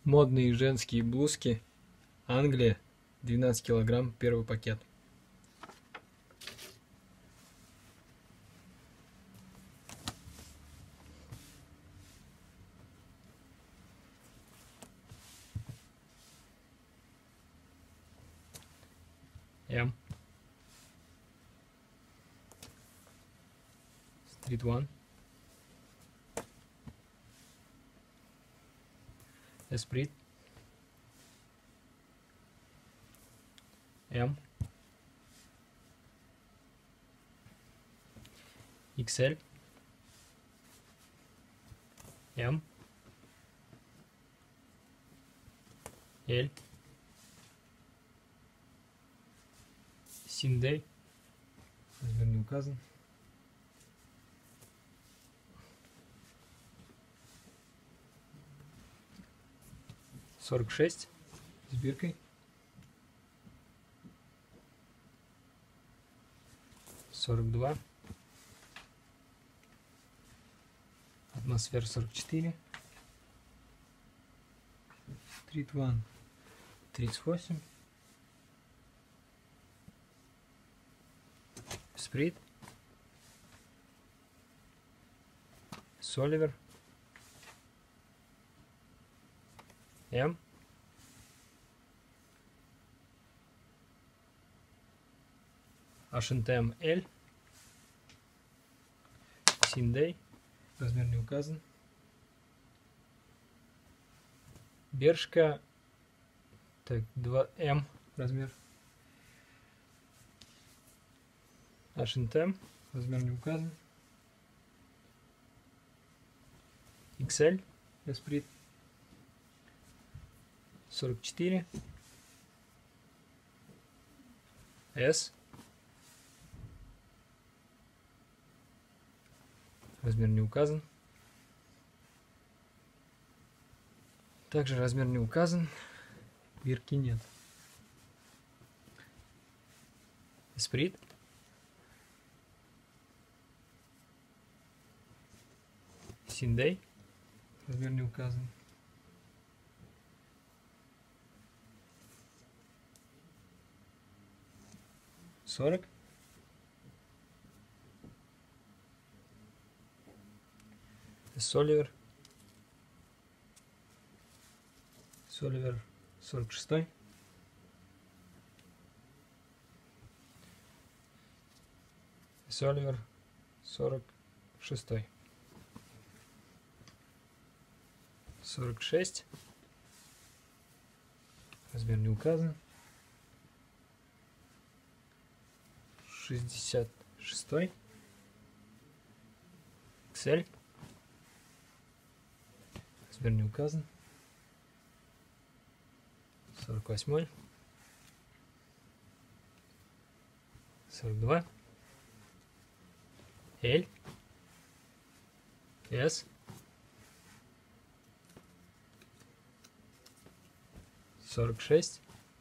Модные женские блузки. Англия. 12 килограмм. Первый пакет. М. Street One. Esprit. М. XL. М. L. Синдей. Размер не указан. Сорок шесть с биркой. 42. Атмосфера 44. Street One 38. Сприт. Соливер. М. H&M L. Синдей. Размер не указан. Бершка. Так, 2М размер. H&M. Размер не указан. XL. Esprit. 44. S. Размер не указан. Также размер не указан. Бирки нет. Esprit. Синдей. Размер не указан. Сорок. Соливер. Соливер 46. Соливер 46. 46. Размер не указан. 66. XL. Размер не указан. 48. 42. L. S. 46.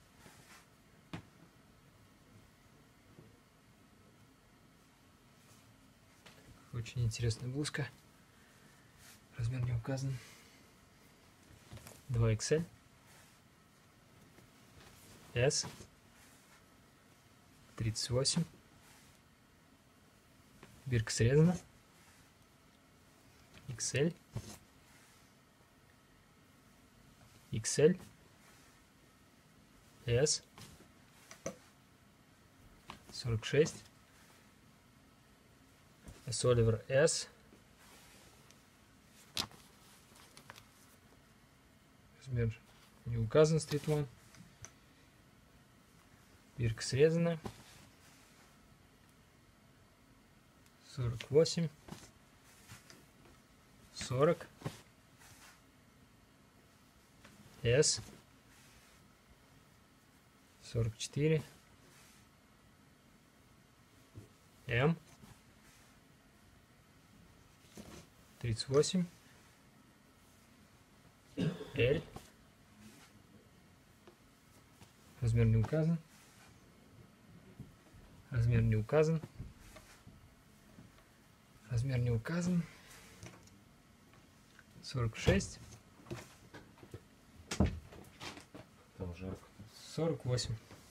Очень интересная блузка. Размер не указан. 2XL. S. 38. Бирка срезана. XL. XL. S. 46. Соливер S. Размер не указан. Street One. Бирка срезана. 48. 40. S. 44. М. 38. L. Размер не указан. Размер не указан. Размер не указан. 46. жарко. 48.